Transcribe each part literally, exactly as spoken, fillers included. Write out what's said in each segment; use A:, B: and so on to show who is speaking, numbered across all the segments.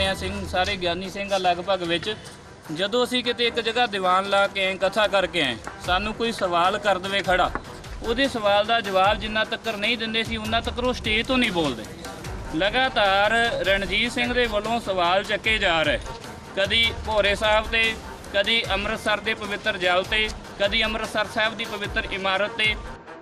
A: मैं सिंह सारे ज्ञानी सिंह लगभग विच जदों असीं किते एक जगह दीवान ला के आए कथा करके आए सानू कोई सवाल कर दवे खड़ा ਉਹਦੇ सवाल का जवाब जिन्ना तक्कर नहीं दिंदे सी उन्ना तक्कर वो स्टेज तो नहीं बोलते। लगातार रणजीत सिंह दे वल्लों सवाल चके जा रहे कदी भोरे साहब ते कदी अमृतसर के पवित्र जल ते कदी अमृतसर साहब की पवित्र इमारत ते।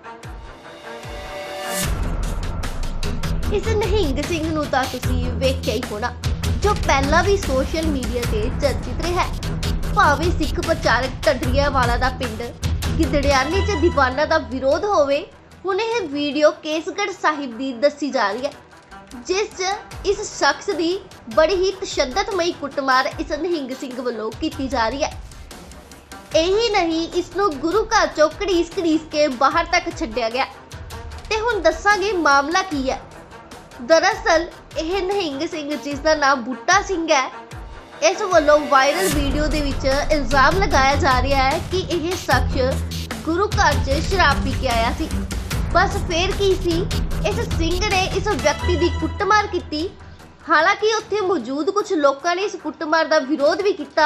B: इस निहंग सिंह नूं तां तुसीं वेखिया ही होना जो पहला भी सोशल मीडिया ते चर्चित रहा है। भावें सिख प्रचारक ढडरियावाला दा पिंड गिदड़ियानी च दीवाना का विरोध होवे हुण यह वीडियो केसगढ़ साहिब की दसी जा रही है जिस च इस शख्स की बड़ी ही तशद्ददमई कुटमार इस निहंग सिंह वालों की जा रही है। यही नहीं इसनूं गुरु घर चों घड़ीस घड़ीस के बाहर तक छड्डिया गया ते हुण दसांगे मामला की है। दरअसल यह निहंग सिंह जिसका नाम बूटा सिंह है इस वालों वायरल वीडियो दे विच इल्जाम लगाया जा रहा है कि यह शख्स गुरु घर च शराब पी के आया सी। बस फिर की सी इस सिंह ने इस व्यक्ति की कुटमार की। हालांकि उत्थे मौजूद कुछ लोगों ने इस कुटमार का विरोध भी किया।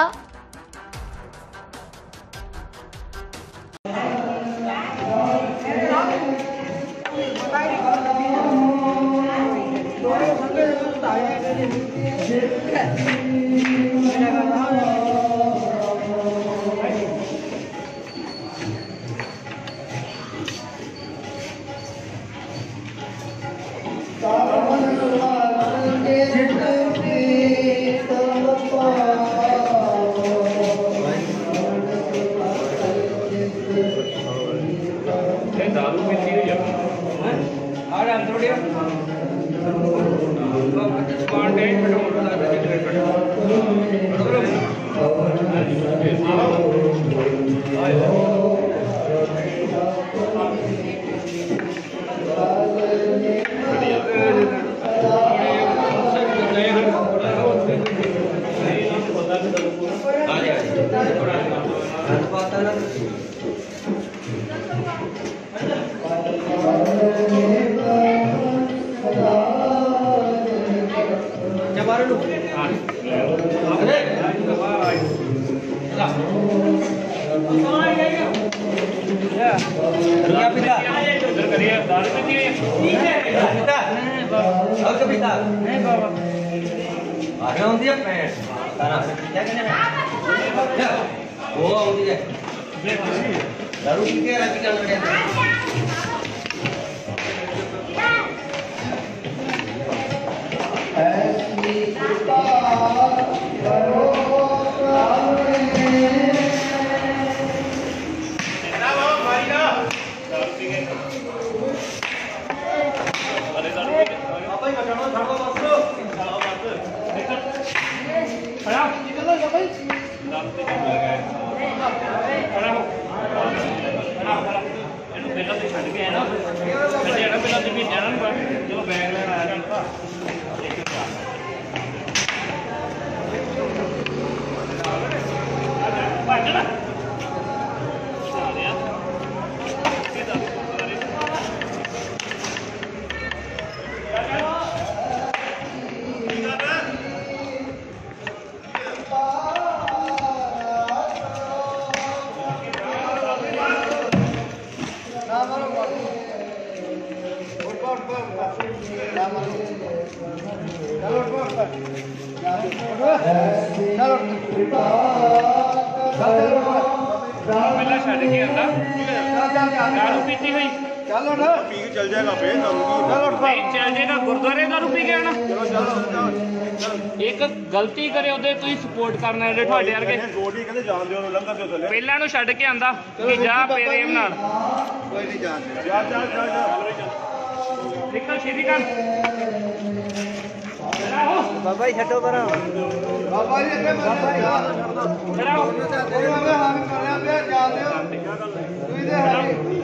C: दारू पी के रात क्या लगे ऐसी कृपा करो
A: दारू पीती हुई चलो ना पी के चल जाएगा फिर चल जाएगा गुरुद्वारे दारू पी के आना एक गलती करे ਉਹਦੇ ਤੁਸੀਂ ਸਪੋਰਟ ਕਰਨਾ ਜਿਹੜੇ ਤੁਹਾਡੇ ਵਰਗੇ ਗੋਡੀ ਕਹਿੰਦੇ ਜਾਣ ਦਿਓ ਲੰਘਾ ਦਿਓ ਥੱਲੇ ਪਹਿਲਾਂ ਨੂੰ ਛੱਡ ਕੇ ਆਂਦਾ ਕਿ ਜਾ ਪ੍ਰੇਮ ਨਾਲ ਕੋਈ ਨਹੀਂ ਜਾਣ ਜਾ ਜਾ ਜਾ ਜਾ ਨਿਕਲ ਛੇਤੀ ਕਰ ਬਾਬਾ ਜੀ ਛੱਡੋ ਪਰਾਂ ਬਾਬਾ ਜੀ ਅੱਗੇ ਬਾਬਾ ਜੀ ਚਲਾਓ ਕੋਈ ਆਵੇ ਹਾਂ ਕਰਨਾ ਪਿਆ ਜਾ ਦਿਓ ਤੁਸੀਂ ਦੇ ਹਰੀ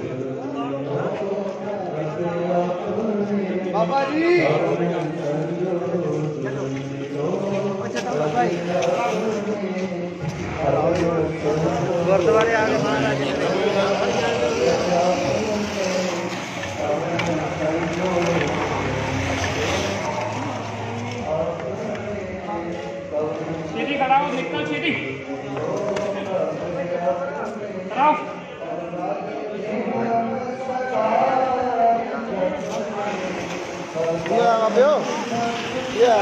A: बाबा जी गुरुद्वारे आगे महाराज खड़ा हो, निकल सीधी खड़ा हो।
D: Yeah, Abel. Yeah.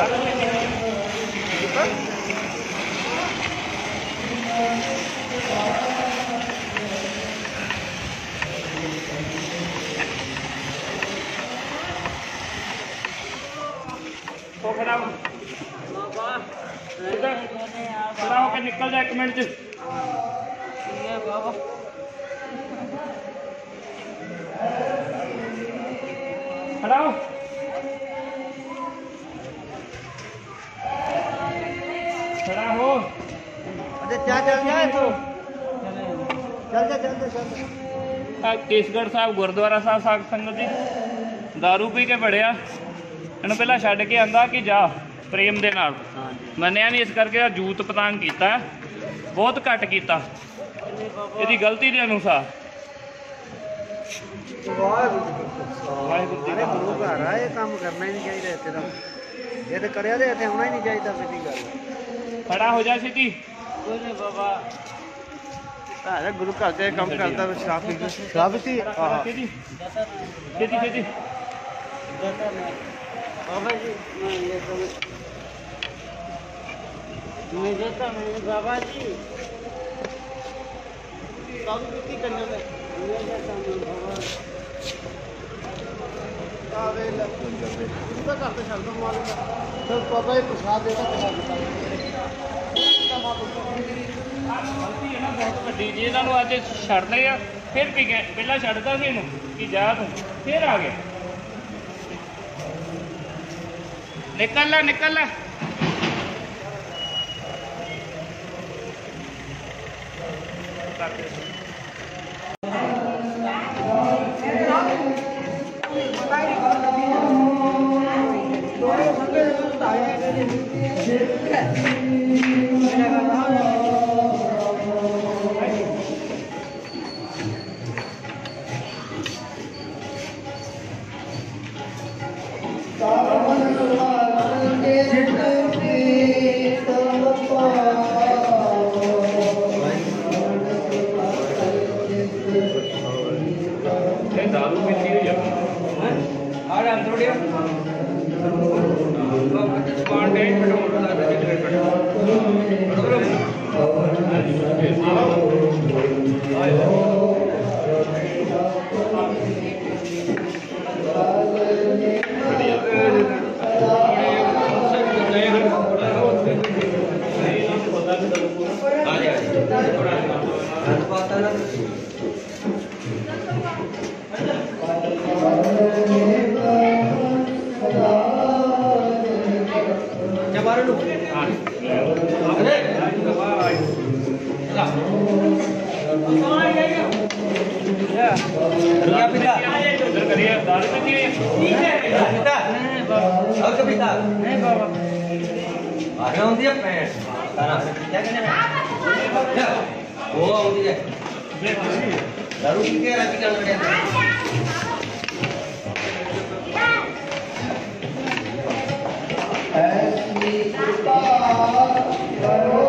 A: तो खड़ा हो, खड़ा होकर निकल जा एक मिनट च। खड़ा हो, खड़ा हो।
D: अरे क्या चल रहा है तो चल जा चल जा चल
A: आ केसगढ़ साहब गुरुद्वारा साहब साग संगत जी दारू पी के बड़िया ਇਹਨੂੰ ਪਹਿਲਾਂ ਛੱਡ ਕੇ ਆਂਦਾ ਕਿ ਜਾ ਪ੍ਰੇਮ ਦੇ ਨਾਲ ਮੰਨਿਆ ਨਹੀਂ, ਇਸ ਕਰਕੇ ਆ ਜੂਤ ਪਤੰਗ ਕੀਤਾ, ਬਹੁਤ ਘੱਟ ਕੀਤਾ ਇਹਦੀ ਗਲਤੀ ਦੇ ਅਨੁਸਾਰ।
D: ਵਾਹਿਗੁਰੂ ਜੀ ਗੁਰੂ ਘਰ ਆ, ਇਹ ਕੰਮ ਕਰਨਾ ਹੀ ਨਹੀਂ ਚਾਹੀਦਾ ਇੱਥੇ ਦਾ, ਇਹ ਤੇ ਕਰਿਆ ਤੇ ਇੱਥੇ ਆਉਣਾ ਹੀ ਨਹੀਂ ਚਾਹੀਦਾ। ਸਿੱਧੀ ਗੱਲ
A: ਖੜਾ ਹੋ ਜਾ ਸਿੱਧੀ।
D: ਹੈ ਗੁਰੂ ਘਰ ਤੇ ਕੰਮ ਕਰਦਾ ਸ਼ਰਾਬ ਪੀ ਕੇ ਸ਼ਰਾਬ ਪੀਤੀ। ਹਾਂ
A: ਸਿੱਧੀ ਸਿੱਧੀ ਸਿੱਧੀ
D: बाबा जी मैं ये तो मैं देता मैं बाबा जी सब बीती करने में मैं देता मैं बाबा कावे लगन करते उनका करते शब्द मालूम है तो बाबा ही प्रसाद देता करा देता
A: ਗਲਤੀ ਹੈ ਨਾ ਬਹੁਤ ਵੱਡੀ ਜੀ। ਇਹਨਾਂ ਨੂੰ ਅੱਜ ਛੱਡਦੇ ਆ, ਫਿਰ ਵੀ ਗਏ, ਪਹਿਲਾਂ ਛੱਡਦਾ ਸੀ ਇਹਨੂੰ ਕਿ ਜਾ ਤੂੰ, ਫਿਰ ਆ ਗਿਆ। निकल ला निकल ला। दारू पीती हुई और अंदर दारू पी के राती का लड़े ऐसी कृपा करो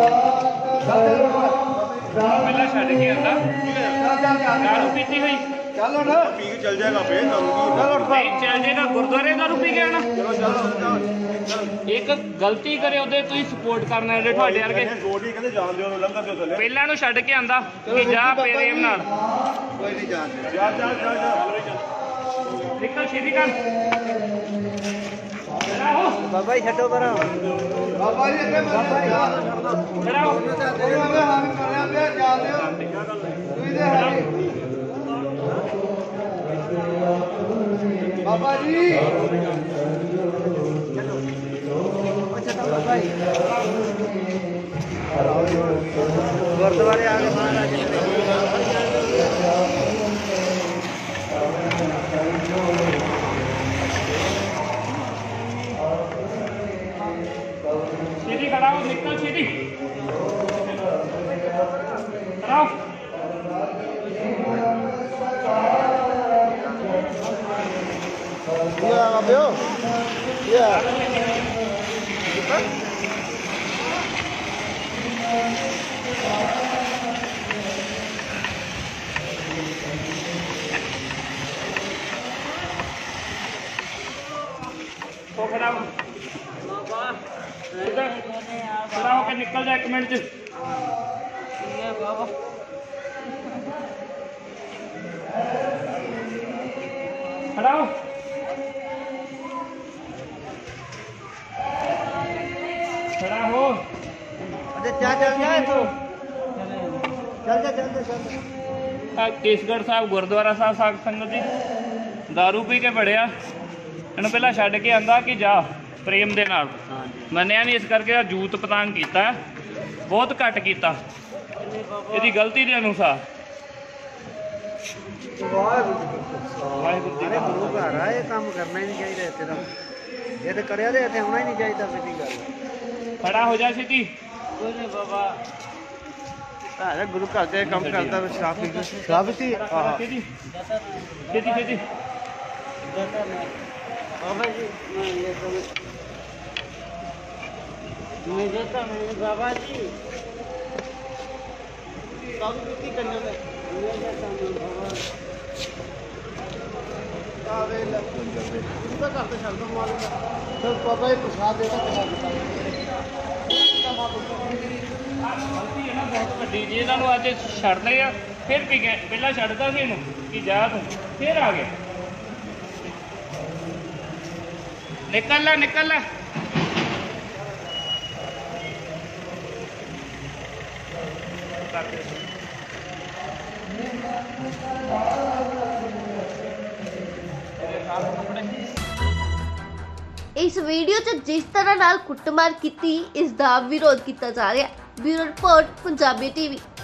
A: ਪਹਿਲਾਂ ਛੱਡ ਕੇ ਆਂਦਾ ਦਾਰੂ ਪੀਤੀ ਹੋਈ
D: ਚੱਲ ਹੁਣ
E: ਪੀ ਕੇ ਚੱਲ ਜਾਏਗਾ ਫੇਰ ਕਰੂਗੀ
D: ਚੱਲ ਉੱਠ
A: ਨਹੀਂ ਚੱਲ ਜੇਗਾ ਗੁਰਦੁਆਰੇ ਦਾ ਰੁਪੀ ਗਿਆ ਨਾ
E: ਚਲੋ ਚਲੋ
A: ਇੱਕ ਗਲਤੀ ਕਰੇ ਉਹਦੇ ਤੁਸੀਂ ਸਪੋਰਟ ਕਰਨਾ ਜਿਹੜੇ ਤੁਹਾਡੇ ਵਰਗੇ
E: ਗੋਡੀ ਕਹਿੰਦੇ ਜਾਣ ਦਿਓ ਲੰਘਣ ਦਿਓ ਥੱਲੇ
A: ਪਹਿਲਾਂ ਨੂੰ ਛੱਡ ਕੇ ਆਂਦਾ ਕਿ ਜਾ ਪ੍ਰੇਮ ਨਾਲ
D: ਕੋਈ ਨਹੀਂ ਜਾਣਦੇ
E: ਜਾ ਜਾ ਜਾ ਜਾ
A: ਨਿਕਲ ਛੇਤੀ ਕਰ ਖੜਾ ਹੋ
D: ਬਾਬਾ ਜੀ ਛੱਡੋ ਪਰਾਂ ਬਾਬਾ ਜੀ ਇੱਥੇ ਬਾਬਾ ਜੀ
A: ਖੜਾ ਹੋ
D: ਕਰਿਆ ਪਿਆ ਜਾਂਦੇ ਹੋ ਤੁਸੀਂ ਦੇ ਹੈ ਬਾਬਾ ਜੀ ਬਾਬਾ ਜੀ ਗੁਰਦੁਆਰੇ ਆ ਕੇ ਮਹਾਰਾਜ ਜੀ
A: ਛੇਤੀ ਖੜਾ ਹੋ ਨਿਕਲ ਛੇਤੀ ਖੜਾ ਹੋ
D: Yeah, Rabio. Yeah.
A: ਉਹ ਖੜਾ ਹੋ ਬਾਬਾ ਖੜਾ ਹੋ ਕੇ ਨਿਕਲ ਜਾ ਇੱਕ ਮਿੰਟ ਚ ਬਾਬਾ ਖੜਾ ਹੋ ਖੜਾ ਹੋ
D: अरे क्या चल रहा है तो चल जा चल जा चल
A: ਆ ਕੇਸਗੜ੍ਹ ਸਾਹਿਬ ਗੁਰਦੁਆਰਾ ਸਾਹਿਬ ਸਾਧ ਸੰਗਤ ਜੀ ਦਾਰੂ ਪੀ ਕੇ ਬੜਿਆ ਇਹਨੂੰ ਪਹਿਲਾਂ ਛੱਡ ਕੇ ਆਂਦਾ ਕਿ ਜਾ ਪ੍ਰੇਮ ਦੇ ਨਾਲ ਮੰਨਿਆ ਨਹੀਂ ਇਸ ਕਰਕੇ ਆ ਜੂਤ ਪਤਾੰਗ ਕੀਤਾ ਬਹੁਤ ਘੱਟ ਕੀਤਾ ਇਹਦੀ ਗਲਤੀ ਦੇ ਅਨੁਸਾਰ
D: ਵਾਹਿਗੁਰੂ ਜੀ ਦਾ ਗੁਰੂ ਘਰ ਆ ਇਹ ਕੰਮ ਕਰਨਾ ਹੀ ਨਹੀਂ ਚਾਹੀਦਾ ਇੱਥੇ ਦਾ ਜੇ ਤੇ ਕਰਿਆ ਤੇ ਇੱਥੇ ਆਉਣਾ ਹੀ ਨਹੀਂ ਚਾਹੀਦਾ ਸਿੱਧੀ ਗੱਲ
A: ਖੜਾ ਹੋ ਜਾ ਸਿੱਧੀ
D: ਕੋਈ ਨਹੀਂ ਬਾਬਾ ਆ ਗੁਰੂ ਘਰ ਦੇ ਕੰਮ ਕਰਦਾ ਵੇ ਸ਼ਰਾਬ ਪੀ ਕੇ ਸ਼ਰਾਬ ਸੀ
A: ਹਾਂ ਸਿੱਧੀ ਸਿੱਧੀ ਸਿੱਧੀ
D: बाबा जी मैं ये तो मैं देता मैं बाबा जी कब कितनी करने में मैं देता मैं बाबा आवे लग जाते उनका करते चल दो मालूम तो बाबा ही प्रसाद देता प्रसाद
A: ਗਲਤੀ ਹੈ ਨਾ ਬਹੁਤ ਵੱਡੀ ਜੇ ਇਹਨਾਂ ਨੂੰ ਅੱਜ ਛੱਡਦੇ ਆ ਫਿਰ ਪੀ ਗਏ ਪਹਿਲਾਂ ਛੱਡਦਾ ਸੀ ਇਹਨੂੰ ਕਿ ਜਾ ਤੂੰ ਫਿਰ ਆ ਗਿਆ ਨਿਕਲ ਲੈ ਨਿਕਲ ਲੈ
B: ਇਸ ਵੀਡੀਓ 'ਚ ਜਿਸ ਤਰ੍ਹਾਂ ਨਾਲ ਕੁੱਟਮਾਰ ਕੀਤੀ ਇਸ ਦਾ ਵਿਰੋਧ ਕੀਤਾ ਜਾ ਰਿਹਾ। Bureau report Punjabi TV.